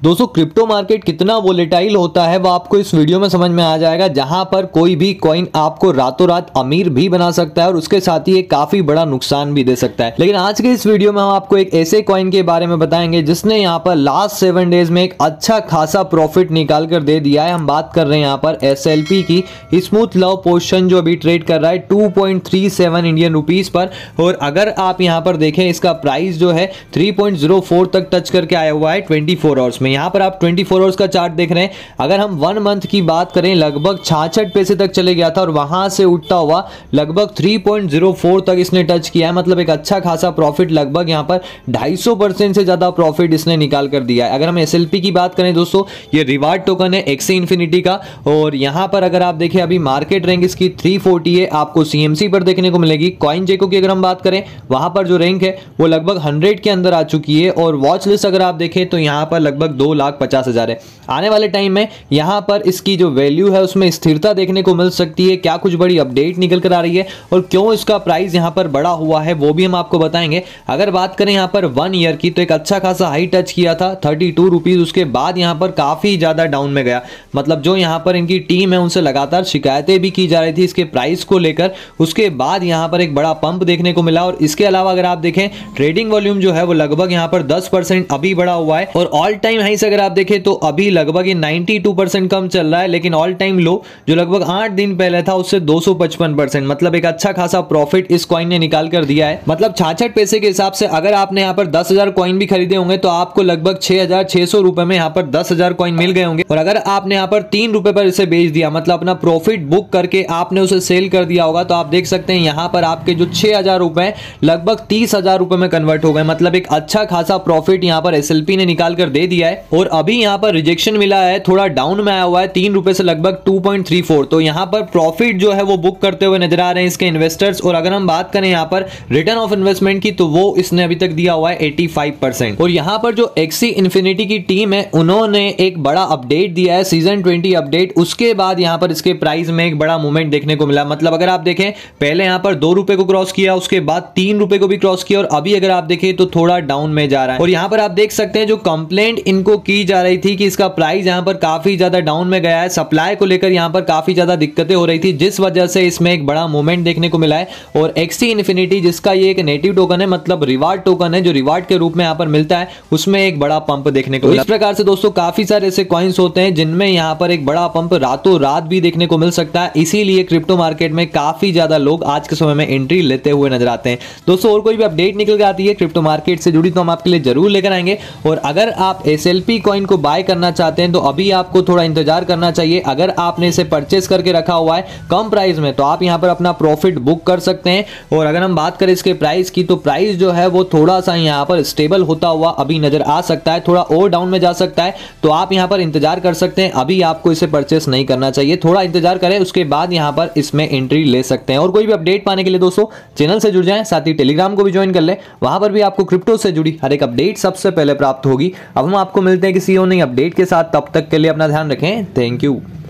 दोस्तों crypto market कितना volatile होता है वो आपको इस वीडियो में समझ में आ जाएगा, जहां पर कोई भी कॉइन आपको रातों रात अमीर भी बना सकता है और उसके साथ ही एक काफी बड़ा नुकसान भी दे सकता है। लेकिन आज के इस वीडियो में हम आपको एक ऐसे कॉइन के बारे में बताएंगे जिसने यहाँ पर लास्ट 7 डेज में एक अच्छा खासा प्रॉफिट निकाल कर दे दिया है। हम बात कर रहे हैं यहाँ पर SLP की, स्मूथ लव पोशन, जो अभी ट्रेड कर रहा है 2.37 इंडियन रुपीज पर। और अगर आप यहाँ पर देखें इसका प्राइस जो है 3.04 तक टच करके आया हुआ है 24 आवर्स में। यहाँ पर आप 24 आवर्स का चार्ट देख रहे हैं। अगर हम 1 मंथ की बात करें लगभग 66 पैसे तक चले गया था और वहां से उठता हुआ लगभग 3.04 तक इसने टच किया है। मतलब एक अच्छा खासा प्रॉफिट, लगभग यहाँ पर 250% से ज्यादा प्रॉफिट इसने निकाल कर दिया है। अगर हम SLP की बात करें दोस्तों, ये रिवार्ड टोकन है एक्सी इन्फिनिटी का, और यहाँ पर अगर आप देखें अभी मार्केट रैंक इसकी 340 है, आपको CMC पर देखने को मिलेगी। CoinGecko की अगर हम बात करें वहां पर जो रैंक है वो लगभग 100 के अंदर आ चुकी है, और वॉच लिस्ट अगर आप देखें तो यहाँ पर लगभग 2,50,000 है। आने वाले टाइम में यहाँ पर इसकी जो वैल्यू है उसमें स्थिरता देखने को मिल सकती है। क्या कुछ बड़ी अपडेट निकल कर आ रही है और क्यों इसका प्राइस यहाँ पर बढ़ा हुआ है वो भी हम आपको बताएंगे। अगर बात करें यहाँ पर 1 ईयर की, तो एक अच्छा खासा हाई टच किया था 32 रुपीज, उसके बाद यहाँ पर काफी ज्यादा डाउन में गया। मतलब जो यहाँ पर इनकी टीम है उनसे लगातार शिकायतें भी की जा रही थी इसके प्राइस को लेकर। उसके बाद यहाँ पर एक बड़ा पंप देखने को मिला, और इसके अलावा अगर आप देखें ट्रेडिंग वॉल्यूम जो है वो लगभग यहाँ पर 10% अभी बढ़ा हुआ है, और ऑल टाइम हाई से अगर आप देखें तो अभी लगभग ये 92% कम चल रहा है। लेकिन ऑल टाइम लो जो लगभग 8 दिन पहले था उससे 255%, मतलब एक अच्छा खासा प्रॉफिट इस कॉइन ने निकाल कर दिया है। मतलब 66 पैसे के हिसाब से अगर आपने यहाँ पर 10,000 कॉइन भी खरीदे होंगे तो आपको लगभग 6,600 रुपए में यहाँ पर 10,000 कॉइन मिल गए होंगे। और अगर आपने यहाँ पर 3 रुपए पर इसे बेच दिया, मतलब अपना प्रॉफिट बुक करके आपने उसे सेल कर दिया होगा, तो आप देख सकते हैं यहाँ पर आपके जो 6,000 रुपए लगभग 30,000 रुपए में कन्वर्ट हो गए। मतलब एक अच्छा खासा प्रॉफिट यहाँ पर SLP ने निकाल कर दे दिया है। और अभी यहाँ पर रिजेक्शन मिला है, थोड़ा डाउन में आया हुआ है 3 रुपए से लगभग 2.34, तो यहाँ पर प्रॉफिट जो है वो बुक करते हुए नजर आ रहे हैं इसके इन्वेस्टर्स। और अगर हम बात करें यहाँ पर रिटर्न ऑफ इन्वेस्टमेंट की, तो वो इसने अभी तक दिया हुआ है 85%। और यहाँ पर जो एक्सी इन्फिनिटी की टीम है उन्होंने एक बड़ा अपडेट दिया है, सीजन 20 अपडेट। उसके बाद यहाँ पर इसके प्राइस में एक बड़ा मूवमेंट देखने को मिला। मतलब अगर आप देखें पहले यहाँ पर 2 रुपए को क्रॉस किया, उसके बाद 3 रुपए को भी क्रॉस किया, और अभी अगर आप देखें तो थोड़ा डाउन में जा रहा है। और यहाँ पर आप देख सकते हैं जो कंप्लेंट इनको की जा रही थी कि इसका प्राइस यहाँ पर काफी ज्यादा डाउन में गया है, सप्लाई को लेकर यहाँ पर काफी ज्यादा दिक्कतें हो रही थी, जिस वजह से इसमें एक बड़ा मूवमेंट देखने को मिला है। और एक्सी इन्फिनिटी जिसका ये एक नेटिव टोकन है, मतलब रिवार्ड टोकन है, जो रिवार्ड के रूप में यहाँ पर मिलता है, उसमें एक बड़ा पंप देखने को मिला। इस प्रकार से दोस्तों काफी सारे ऐसे कॉइन्स होते हैं जिनमें यहाँ पर एक बड़ा पंप रातों रात भी देखने को मिल सकता है। इसीलिए क्रिप्टो मार्केट में काफी ज्यादा लोग आज के समय में एंट्री लेते हुए नजर आते हैं। दोस्तों और कोई भी अपडेट निकल के आती है क्रिप्टो मार्केट से जुड़ी तो हम आपके लिए जरूर लेकर आएंगे। और अगर आप SLP कॉइन को बाय करना चाहते हैं तो अभी आपको थोड़ा इंतजार करना चाहिए। अगर आपने इसे परचेस करके रखा हुआ है कम प्राइस में, तो आप यहाँ पर अपना प्रॉफिट बुक कर सकते हैं। और अगर हम बात करें इसके प्राइस की, तो प्राइस जो है वो थोड़ा सा यहाँ पर स्टेबल होता हुआ अभी नजर आ सकता है, थोड़ा और डाउन में जा सकता है, तो आप यहाँ पर इंतजार कर सकते हैं। अभी आपको इसे परचेस नहीं करना चाहिए, थोड़ा इंतजार करें, उसके बाद यहाँ पर इसमें एंट्री ले सकते हैं। और कोई भी अपडेट पाने के लिए दोस्तों चैनल से जुड़ जाएं, साथ ही टेलीग्राम को भी ज्वाइन कर ले, वहां पर भी आपको क्रिप्टो से जुड़ी हर एक अपडेट सबसे पहले प्राप्त होगी। अब हम आपको मिलते हैं किसी और नई अपडेट के साथ, तब तक के लिए अपना ध्यान रखें। Thank you.